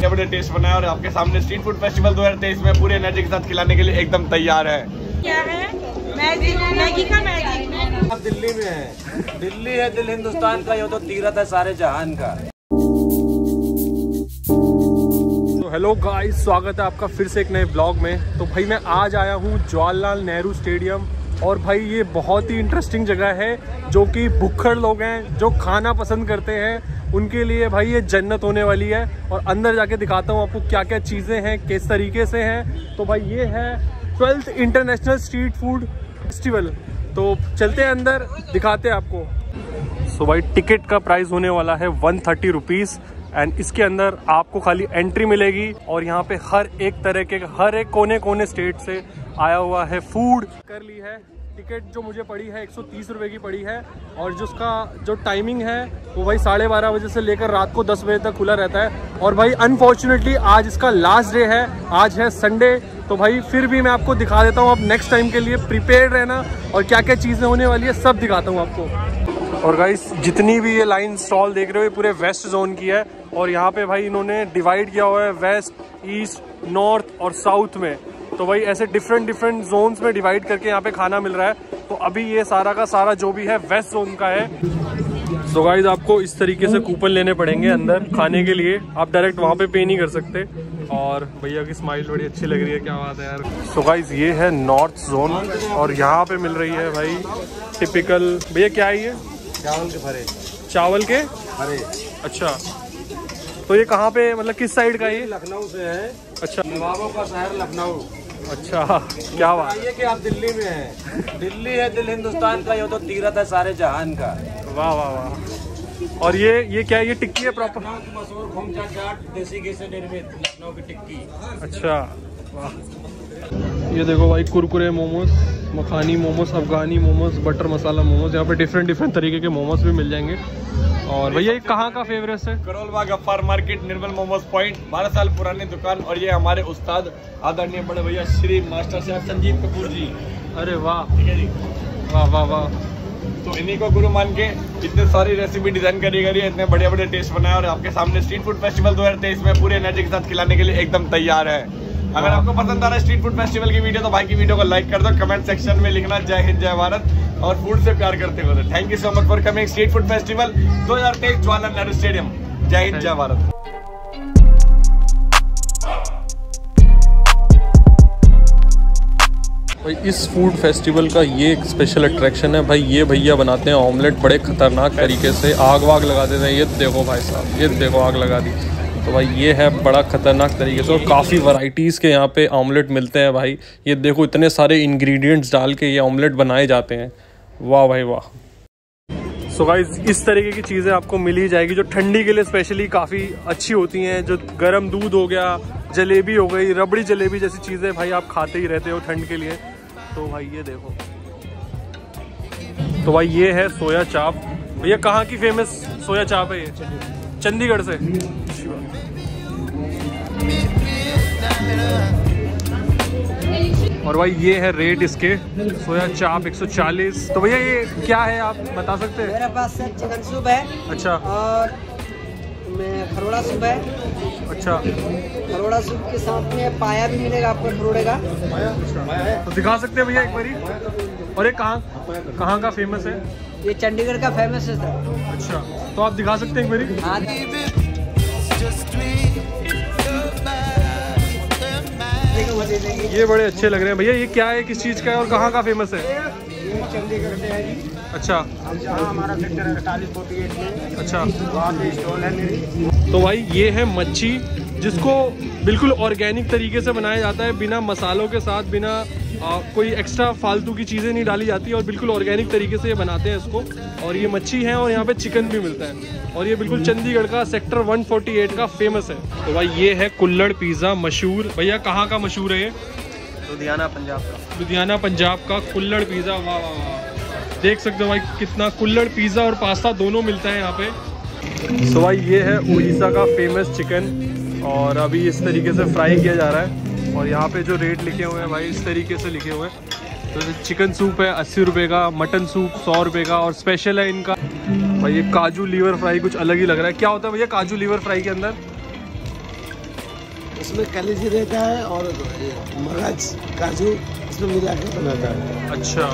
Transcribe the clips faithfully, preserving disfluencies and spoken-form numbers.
बढ़िया बढ़िया टेस्ट बनाया और आपके सामने स्ट्रीट फूड फेस्टिवल दो हज़ार तेईस में पूरे एनर्जी के साथ खिलाने के लिए एकदम तैयार है। क्या है? मैजिक, मैगी का मैजिक। आप दिल्ली में है, दिल्ली है दिल हिंदुस्तान का, ये तो तीरथ है सारे जहान का। तो हेलो गाइस, स्वागत है आपका फिर से एक नए ब्लॉग में। तो भाई मैं आज आया हूँ जवाहरलाल नेहरू स्टेडियम और भाई ये बहुत ही इंटरेस्टिंग जगह है। जो कि भुक्खड़ लोग हैं, जो खाना पसंद करते हैं, उनके लिए भाई ये जन्नत होने वाली है। और अंदर जाके दिखाता हूँ आपको क्या क्या चीज़ें हैं, किस तरीके से हैं। तो भाई ये है twelfth international street food festival. तो चलते हैं अंदर, दिखाते हैं आपको। सो so भाई टिकट का प्राइस होने वाला है वन थर्टी रुपीज़ एंड इसके अंदर आपको खाली एंट्री मिलेगी। और यहाँ पे हर एक तरह के, हर एक कोने कोने स्टेट से आया हुआ है फूड। कर ली है टिकट, जो मुझे पड़ी है एक सौ तीस रुपये की पड़ी है। और जिसका जो टाइमिंग है वो भाई साढ़े बारह बजे से लेकर रात को दस बजे तक खुला रहता है। और भाई अनफॉर्चुनेटली आज इसका लास्ट डे है, आज है संडे। तो भाई फिर भी मैं आपको दिखा देता हूँ, आप नेक्स्ट टाइम के लिए प्रिपेयर्ड रहना और क्या क्या चीज़ें होने वाली है सब दिखाता हूँ आपको। और गाइस जितनी भी ये लाइन स्टॉल देख रहे हो ये पूरे वेस्ट जोन की है। और यहाँ पे भाई इन्होंने डिवाइड किया हुआ है वेस्ट, ईस्ट, नॉर्थ और साउथ में। तो भाई ऐसे डिफरेंट डिफरेंट जोन्स में डिवाइड करके यहाँ पे खाना मिल रहा है। तो अभी ये सारा का सारा जो भी है वेस्ट जोन का है। सो गाइस आपको इस तरीके से कूपन लेने पड़ेंगे अंदर खाने के लिए, आप डायरेक्ट वहाँ पे पे नहीं कर सकते। और भैया की स्माइल बड़ी अच्छी लग रही है, क्या बात है यार। सो गाइस ये है नॉर्थ जोन और यहाँ पे मिल रही है भाई टिपिकल, भैया क्या है ये? चावल के भरे। चावल के भरे। अच्छा, तो ये कहाँ पे, मतलब किस साइड का ये? लखनऊ से है। अच्छा, नवाबों का शहर लखनऊ। अच्छा, क्या बात है। ये कि आप दिल्ली में है, दिल्ली है दिल हिंदुस्तान का, ये तो तीरथ है सारे जहान का। वाह वाह वाह। और ये ये क्या है? ये टिक्की है प्रॉपर? मशहूर खोमचा चाट देसी घी से निर्मित लखनऊ की टिक्की। अच्छा वाह। ये देखो भाई कुरकुरे मोमोज, मखानी मोमोज, अफगानी मोमोज, बटर मसाला मोमोज। यहाँ पे डिफरेंट डिफरेंट तरीके के मोमोज भी मिल जाएंगे। और भैया ये कहाँ का फेवरेट है? करोल बाग गफ्फार मार्केट, निर्मल मोमोज पॉइंट, बारह साल पुरानी दुकान। और ये हमारे उस्ताद आदरणीय बड़े भैया श्री मास्टर साहब संजीव कपूर जी। अरे वाह, ठीक है जी, वाह वाह वाह। तो इन्हीं को गुरु मान के इतने सारी रेसिपी डिजाइन करी गई है, इतने बढ़िया बढ़िया टेस्ट बनाया और आपके सामने स्ट्रीट फूड फेस्टिवल दो हज़ार तेईस में पूरे एनर्जी के साथ खिलाने के लिए एकदम तैयार है। अगर आपको पसंद आ रहा है स्ट्रीट फूड फेस्टिवल की वीडियो तो भाई की वीडियो को लाइक कर दो, कमेंट सेक्शन में लिखना जय हिंद जय भारत और फूड से प्यार करते हुए। Thank you so much for coming street food festival दो हज़ार तेईस जवाहरलाल नेहरू स्टेडियम। जय हिंद जय भारत। भाई इस फूड फेस्टिवल का ये एक स्पेशल अट्रैक्शन है भाई। ये भैया बनाते हैं ऑमलेट बड़े खतरनाक तरीके से, आग वाग लगा देते हैं। ये देखो भाई साहब, ये देखो आग लगा दी। तो भाई ये है बड़ा खतरनाक तरीके से और काफ़ी वैरायटीज़ के यहाँ पे ऑमलेट मिलते हैं भाई। ये देखो इतने सारे इंग्रेडिएंट्स डाल के ये ऑमलेट बनाए जाते हैं। वाह भाई वाह। सो गाइस इस तरीके की चीज़ें आपको मिल ही जाएगी जो ठंडी के लिए स्पेशली काफ़ी अच्छी होती हैं। जो गर्म दूध हो गया, जलेबी हो गई, रबड़ी जलेबी जैसी चीज़ें भाई आप खाते ही रहते हो ठंड के लिए। तो भाई ये देखो, तो भाई ये है सोया चाप। भैया कहाँ की फेमस सोया चाप है ये? चंडीगढ़ से। और भाई ये है रेट इसके, सोया चाप एक सौ चालीस। तो भैया ये क्या है आप बता सकते हैं? मेरे पास सर चिकन सूप है। अच्छा। और में खरोड़ा सूप है। अच्छा। खरोड़ा सूप के साथ में पाया भी मिलेगा आपको खरोड़े का। अच्छा, तो दिखा सकते हैं भैया एक बारी? और ये कहाँ कहाँ का फेमस है? ये चंडीगढ़ का फेमस है सर। अच्छा, तो आप दिखा सकते हैं एक बारी? हाँ। ये बड़े अच्छे लग रहे हैं भैया। ये क्या है, किस चीज़ का है और कहाँ का फेमस है? ये चंडीगढ़ से है जी। अच्छा। हमारा सेक्टर अड़तालीस फोर्टी एट में। अच्छा, वहाँ पे स्टॉल है मेरी। तो भाई ये है मच्छी, जिसको बिल्कुल ऑर्गेनिक तरीके से बनाया जाता है, बिना मसालों के साथ, बिना आ, कोई एक्स्ट्रा फालतू की चीज़ें नहीं डाली जाती और बिल्कुल ऑर्गेनिक तरीके से ये बनाते हैं इसको। और ये मच्छी है और यहाँ पे चिकन भी मिलता है। और ये बिल्कुल चंडीगढ़ का सेक्टर एक सौ अड़तालीस का फेमस है। तो भाई ये है कुल्हड़ पिज़्ज़ा मशहूर। भैया कहाँ का मशहूर है ये? लुधियाना पंजाब का। लुधियाना पंजाब का कुल्हड़ पिज़्ज़ा। वाह वाह वाह, देख सकते हो भाई कितना कुल्हड़ पिज़्ज़ा और पास्ता दोनों मिलता है यहाँ पे। तो भाई ये है उड़ीसा का फेमस चिकन और अभी इस तरीके से फ्राई किया जा रहा है। और यहाँ पे जो रेट लिखे हुए हैं भाई इस तरीके से लिखे हुए हैं। तो चिकन सूप है अस्सी रुपये का, मटन सूप सौ रुपये का और स्पेशल है इनका भाई ये काजू लीवर फ्राई। कुछ अलग ही लग रहा है। क्या होता है भैया काजू लीवर फ्राई के अंदर? इसमें कलेजी रहता है और मगज काजू इसमें मिला के बनाता है। अच्छा,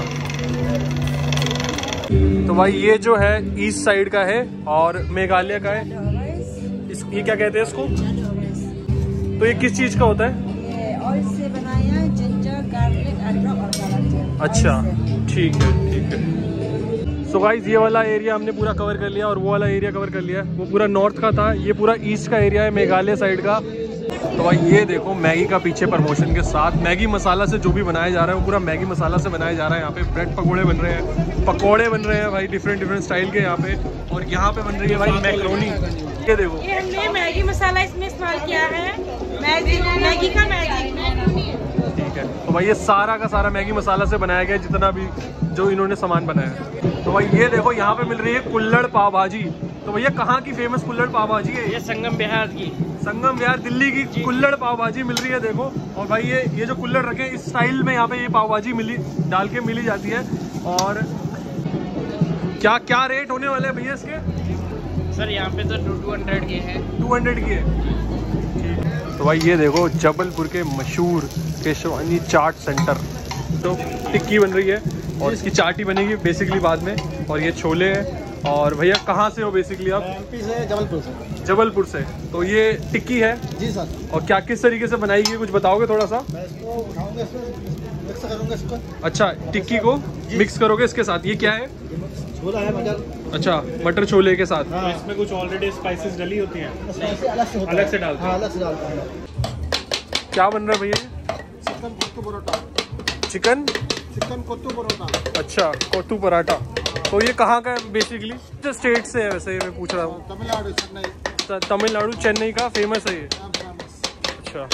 तो भाई ये जो है ईस्ट साइड का है और मेघालय का है। इस ये क्या कहते हैं इसको? तो ये किस चीज़ का होता है? ये ऑयल से बनाया है, जिंजर, गार्लिक, अदरक और गार्लिक। अच्छा, ठीक है ठीक है। सो गाइस ये वाला एरिया हमने पूरा कवर कर लिया और वो वाला एरिया कवर कर लिया। वो पूरा नॉर्थ का था, ये पूरा ईस्ट का एरिया है मेघालय साइड का। तो भाई ये देखो मैगी का पीछे प्रमोशन के साथ मैगी मसाला से जो भी बनाया जा रहा है वो पूरा मैगी मसाला से बनाया जा रहा है। यहाँ पे ब्रेड पकौड़े बन रहे हैं, पकौड़े बन रहे हैं भाई डिफरेंट डिफरेंट स्टाइल के यहाँ पे। और यहाँ पे बन रही है भाई मैक्रोनी। ये देखो ये हमने मैगी मसाला इसमें इस्तेमाल किया है, मैगी मैगी का मैगी। ठीक है, तो भाई ये सारा का सारा मैगी मसाला से बनाया गया जितना भी जो इन्होंने सामान बनाया है। तो भाई ये देखो यहाँ पे मिल रही है कुल्हड़ पाव भाजी। तो भैया कहाँ की फेमस कुल्हड़ पाव भाजी है? ये संगम बिहार की, संगम बिहार दिल्ली की कुल्हड़ पाव भाजी मिल रही है देखो। और भाई ये ये जो कुल्हड़ रखे इस स्टाइल में यहाँ पे ये पाव भाजी मिली डाल के मिली जाती है। और क्या क्या रेट होने वाले हैं भैया इसके? सर यहाँ पे तो टू हंड्रेड के हैं। टू हंड्रेड की है। तो भाई ये देखो जबलपुर के मशहूर केशवानी चाट सेंटर। तो टिक्की बन रही है और इसकी चाट ही बनेगी बेसिकली बाद में। और ये छोले हैं। और भैया कहाँ से हो बेसिकली आप? एमपी से, जबलपुर से। जबलपुर से। तो ये टिक्की है जी सर। और क्या किस तरीके से बनाएगी कुछ बताओगे थोड़ा सा? मैं इसको उठाऊंगा, इसमें मिक्स करूंगा इसको। अच्छा, टिक्की को मिक्स करोगे इसके साथ। ये क्या है? छोला है मटर। अच्छा, मटर छोले के साथ। हाँ। इसमें कुछ ऑलरेडी स्पाइसेस डली होती हैं? स्पाइसी अलग से होता है। अलग से डालते हैं? हाँ, अलग से डालते हैं। क्या बन रहा है भैया? Chicken kottu paratha. Chicken chicken kottu paratha. अच्छा, कोत्तू पराठा। तो ये कहाँ का है बेसिकली? स्टेट से है वैसे मैं पूछ रहा हूँ। तमिलनाडु, चेन्नई। तमिलनाडु चेन्नई का फेमस है ये। अच्छा,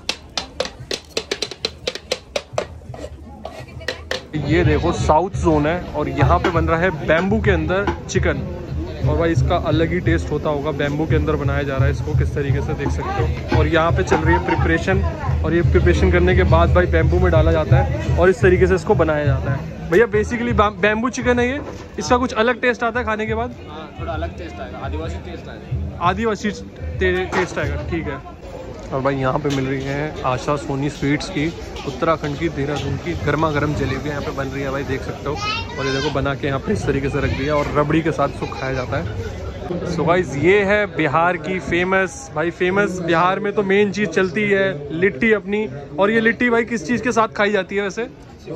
ये देखो साउथ जोन है और यहाँ पे बन रहा है बैम्बू के अंदर चिकन। और भाई इसका अलग ही टेस्ट होता होगा, बैम्बू के अंदर बनाया जा रहा है इसको किस तरीके से देख सकते हो। और यहाँ पे चल रही है प्रिपरेशन और ये प्रिपरेशन करने के बाद भाई बैम्बू में डाला जाता है और इस तरीके से इसको बनाया जाता है। भैया बेसिकली बैम्बू चिकन है ये, इसका कुछ अलग टेस्ट आता है खाने के बाद? हाँ, थोड़ा अलग टेस्ट आएगा, आदिवासी टेस्ट आएगा। आदिवासी टेस्ट आएगा, ठीक है। और भाई यहाँ पे मिल रही है आशा सोनी स्वीट्स की उत्तराखंड की देहरादून की गर्मा गर्म जलेबियाँ यहाँ पे बन रही है भाई देख सकते हो। और ये देखो बना के यहाँ पे इस तरीके से रख दिया और रबड़ी के साथ इसको खाया जाता है। सो गाइस ये है बिहार की फेमस, भाई फेमस बिहार में तो मेन चीज़ चलती है लिट्टी अपनी। और ये लिट्टी भाई किस चीज़ के साथ खाई जाती है वैसे?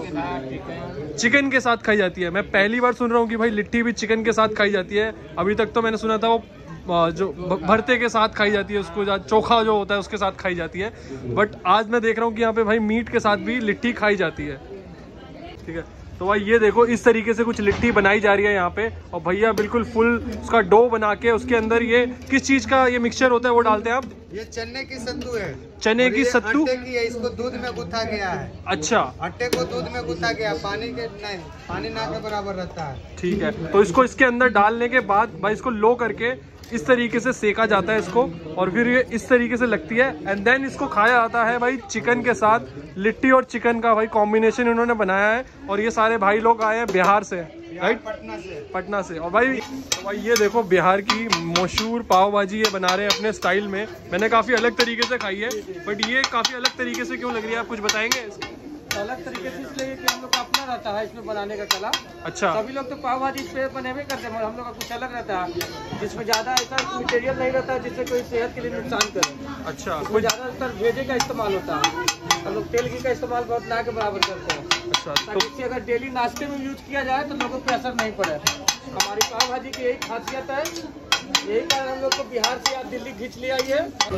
चिकन के साथ खाई जाती है। मैं पहली बार सुन रहा हूँ कि भाई लिट्टी भी चिकन के साथ खाई जाती है। अभी तक तो मैंने सुना था वो जो भरते के साथ खाई जाती है, उसको चोखा जो होता है उसके साथ खाई जाती है। बट आज मैं देख रहा हूँ कि यहाँ पे भाई मीट के साथ भी लिट्टी खाई जाती है। ठीक है, तो भाई ये देखो इस तरीके से कुछ लिट्टी बनाई जा रही है यहाँ पे। और भैया बिल्कुल फुल उसका डो बना के उसके अंदर ये किस चीज़ का ये मिक्सचर होता है वो डालते हैं आप? ये चने की सत्तू है। चने की सत्तू आटे की है, इसको दूध में गुथा गया है। अच्छा, आटे को दूध में गुथा गया, पानी के नहीं, पानी ना के बराबर रहता है। ठीक है, तो इसको इसके अंदर डालने के बाद भाई इसको लो करके इस तरीके से सेका जाता है इसको और फिर ये इस तरीके से लगती है एंड देन इसको खाया जाता है भाई चिकन के साथ। लिट्टी और चिकन का भाई कॉम्बिनेशन इन्होंने बनाया है। और ये सारे भाई लोग आए हैं बिहार से, राइट? पटना से। पटना से। और भाई तो भाई ये देखो बिहार की मशहूर पाव भाजी ये बना रहे हैं अपने स्टाइल में। मैंने काफ़ी अलग तरीके से खाई है बट ये काफ़ी अलग तरीके से क्यों लग रही है आप कुछ बताएंगे? अलग तरीके से इसलिए कि हम लोग का अपना रहता है इसमें बनाने का कला। अच्छा, सभी लोग तो पाव भाजी इस पे बने हुए करते हैं, हम लोग का कुछ अलग रहता है जिसमें ज़्यादा ऐसा मटेरियल नहीं रहता है जिससे कोई सेहत के लिए नुकसान करे। अच्छा, इसमें ज़्यादातर भेजे का इस्तेमाल होता है, हम लोग तेल घी का इस्तेमाल बहुत ना के बराबर करते हैं। अच्छा, ताकि तो इससे अगर डेली नाश्ते में यूज किया जाए तो लोगों पे असर नहीं पड़े। हमारी पाव भाजी की यही खासियत है, यही कारण हम लोग को बिहार से आप दिल्ली खींच ले आइए।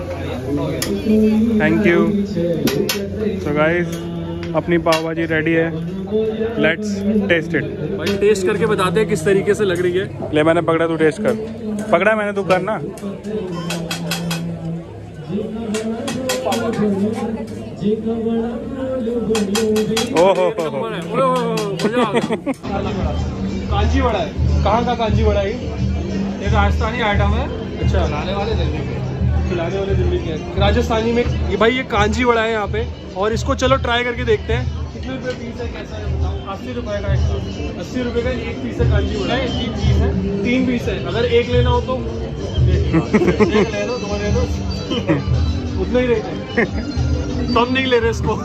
Thank you. सो गाइस अपनी पाव भाजी रेडी है, लेट्स टेस्ट इट। भाई टेस्ट करके बताते हैं किस तरीके से लग रही है। ले मैंने पकड़ा, तू टेस्ट कर। पकड़ा मैंने, तू करना। ओहो हो हो कांजी वड़ा है। कहाँ का कांजी वड़ा है? ये राजस्थानी आइटम है। अच्छा, खिलाने वाले दिल्ली के खिलाने वाले दिल्ली के राजस्थानी में ये भाई ये कांजी वड़ा है यहाँ पे। और इसको चलो ट्राई करके देखते हैं कितने रुपए पीस है, कैसा है बताओ। अस्सी रुपए का एक अस्सी रुपए का एक पीस है कांजी वड़ा। नहीं, तीन पीस है। तीन पीस है, अगर एक लेना हो तो एक ले दो, दो ले दो। उतने नहीं रहे थे तो हम नहीं ले रहे इसको।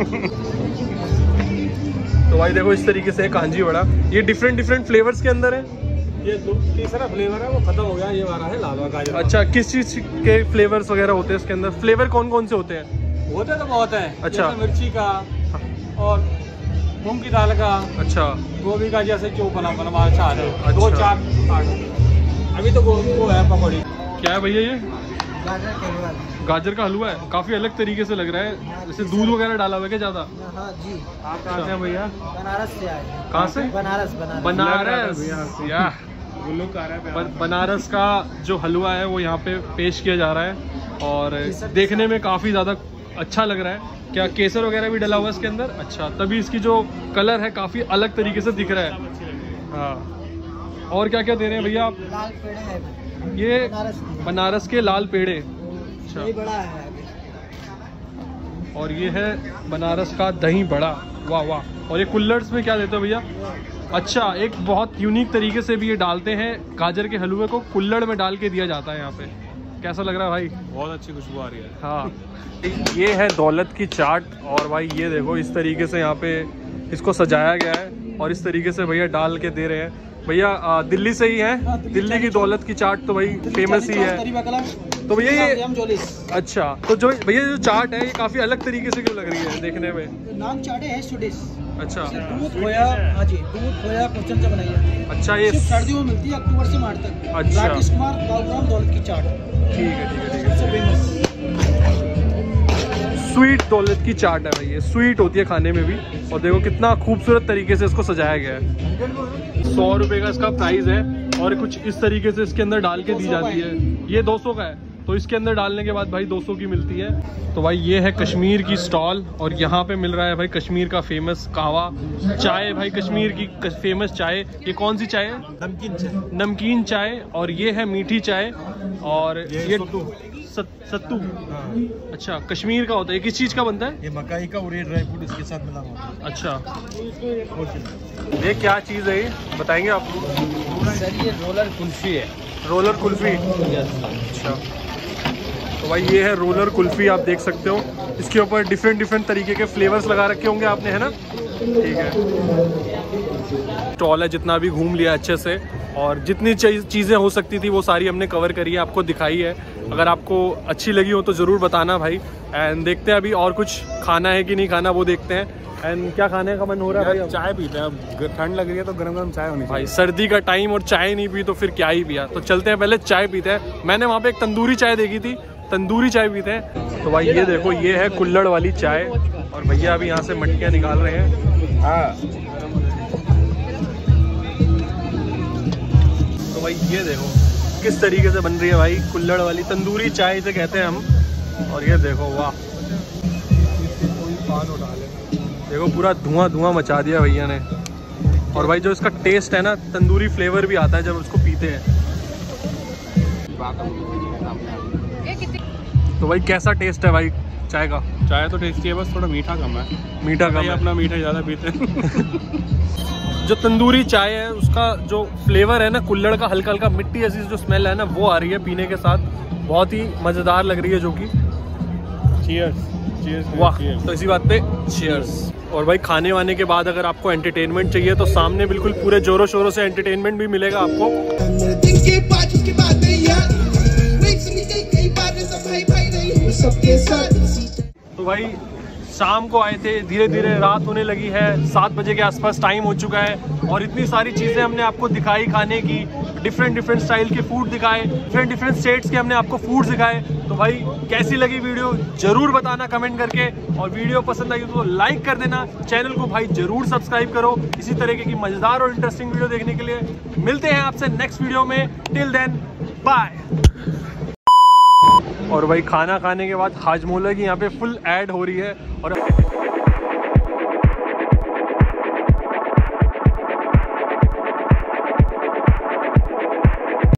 तो भाई देखो इस तरीके से कांजी वड़ा, ये डिफरेंट डिफरेंट फ्लेवर्स के अंदर है। ये दो तीसरा फ्लेवर है, वो खत्म हो गया, ये वाला है लाल गाजर। अच्छा, किस चीज के फ्लेवर्स वगैरह होते हैं इसके अंदर? फ्लेवर कौन कौन से होते हैं? होते तो बहुत है। अच्छा, मिर्ची का और मूंग की दाल का, अच्छा गोभी का, जैसे जो बना बना चाट है। अच्छा। दो चार अभी तो वो है पकौड़ी। क्या है भैया ये? गाजर का हलवा। गाजर का हलवा है, काफी अलग तरीके से लग रहा है, जैसे दूध वगैरह डाला हुआ है क्या ज्यादा? हाँ जी। आप कहाँ से हैं भैया? बनारस से आए। कहाँ से? बनारस बनारस बनारस या बनारस का जो हलवा है वो यहाँ पे पेश किया जा रहा है और देखने में काफी ज्यादा अच्छा लग रहा है। क्या केसर वगैरह भी डला हुआ है इसके अंदर? अच्छा, तभी इसकी जो कलर है काफी अलग तरीके से दिख रहा है। हाँ, और क्या क्या दे रहे हैं भैया आप? लाल पेड़े है ये बनारस, बनारस के लाल पेड़े। अच्छा, ये बड़ा है। और ये है बनारस का दही बड़ा। वाह वाह। और ये कुल्लड्स में क्या देते हो भैया? अच्छा, एक बहुत यूनिक तरीके से भी ये डालते हैं, गाजर के हलवे को कुल्लड़ में डाल के दिया जाता है यहाँ पे। कैसा लग रहा है भाई? बहुत अच्छी खुशबू आ रही है। हाँ, ये है दौलत की चाट और भाई ये देखो इस तरीके से यहाँ पे इसको सजाया गया है और इस तरीके से भैया डाल के दे रहे हैं। भैया दिल्ली से ही है? दिल्ली की दौलत की चाट तो भाई फेमस ही है। तो भैया ये अच्छा, तो जो भैया जो चाट है ये काफी अलग तरीके से क्यों लग रही है देखने में? नाम चाटे है स्टूडिस। अच्छा, दूध खोया, हाँ जी, दूध खोया क्वेश्चन से बनाई जाती है। अच्छा, ये सर्दियों में मिलती है अक्टूबर से मार्च तक। अच्छा, राकेश कुमार बाबूराम दौलत की चाट। ठीक है ठीक है ठीक है। स्वीट दौलत की चाट है भाई, ये स्वीट होती है खाने में भी। और देखो कितना खूबसूरत तरीके से इसको सजाया गया है। सौ रुपए का इसका प्राइस है और कुछ इस तरीके से इसके अंदर डाल के दी जाती है। ये दो सौ का है, तो इसके अंदर डालने के बाद भाई दो सौ की मिलती है। तो भाई ये है कश्मीर की स्टॉल और यहाँ पे मिल रहा है भाई कश्मीर का फेमस कहवा चाय। भाई कश्मीर की फेमस चाय, ये कौन सी चाय है? नमकीन चाय। नमकीन चाय। और ये है मीठी चाय और ये, ये सत्तू। अच्छा, कश्मीर का होता है। किस चीज़ का बनता है? ये मकाई का और ये ड्राई फ्रूट इसके साथ मिला हुआ है। अच्छा, ये क्या चीज़ है ये बताएंगे आप? सर ये रोलर कुल्फी है। रोलर कुल्फी? अच्छा, तो भाई ये है रोलर कुल्फी, आप देख सकते हो। इसके ऊपर डिफरेंट डिफरेंट तरीके के फ्लेवर्स लगा रखे होंगे आपने, है ना? ठीक है। स्टॉल है, जितना भी घूम लिया अच्छे से और जितनी चीज़ें हो सकती थी वो सारी हमने कवर करी है, आपको दिखाई है। अगर आपको अच्छी लगी हो तो ज़रूर बताना भाई। एंड देखते हैं अभी और कुछ खाना है कि नहीं खाना, वो देखते हैं। एंड क्या खाने का मन हो रहा है भाई? चाय पीते हैं, अब ठंड लग रही है तो गरम गरम चाय होनी चाहिए। भाई सर्दी का टाइम और चाय नहीं पी तो फिर क्या ही पिया। तो चलते हैं, पहले चाय पीते हैं। मैंने वहाँ पे एक तंदूरी चाय देखी थी, तंदूरी चाय पीते हैं। तो भाई ये देखो, ये है कुल्हड़ वाली चाय और भैया अभी यहाँ से मटकियाँ निकाल रहे हैं। हाँ, तो भाई ये देखो किस तरीके से बन रही है भाई कुल्हड़ वाली तंदूरी चाय इसे कहते हैं हम। और ये देखो, वाह, देखो पूरा धुआं धुआं मचा दिया भैया ने। और भाई जो इसका टेस्ट है ना, तंदूरी फ्लेवर भी आता है जब उसको पीते हैं। तो भाई कैसा टेस्ट है भाई चाय का? चाय तो टेस्टी है, बस थोड़ा मीठा कम है। मीठा कम है, अपना मीठा ज़्यादा पीते हैं। जो तंदूरी चाय है उसका जो फ्लेवर है ना, कुल्हड़ का हल्का हल्का मिट्टी जैसी जो स्मेल है ना, वो आ रही है पीने के साथ। बहुत ही मज़ेदार लग रही है जो कि। चीयर्स। चीयर्स। वाह, तो इसी बात पे चीयर्स। और भाई खाने वाने के बाद अगर आपको एंटरटेनमेंट चाहिए तो सामने बिल्कुल पूरे जोरों शोरों से एंटरटेनमेंट भी मिलेगा आपको। तो भाई शाम को आए थे, धीरे धीरे रात होने लगी है, सात बजे के आसपास टाइम हो चुका है और इतनी सारी चीज़ें हमने आपको दिखाई खाने की। डिफरेंट डिफरेंट स्टाइल के फूड दिखाए, डिफरेंट डिफरेंट स्टेट्स के हमने आपको फूड दिखाए। तो भाई कैसी लगी वीडियो ज़रूर बताना कमेंट करके, और वीडियो पसंद आई तो लाइक कर देना। चैनल को भाई ज़रूर सब्सक्राइब करो इसी तरीके की मज़ेदार और इंटरेस्टिंग वीडियो देखने के लिए। मिलते हैं आपसे नेक्स्ट वीडियो में, टिल देन बाय। और भाई खाना खाने के बाद हाजमोला की यहाँ पे फुल ऐड हो रही है और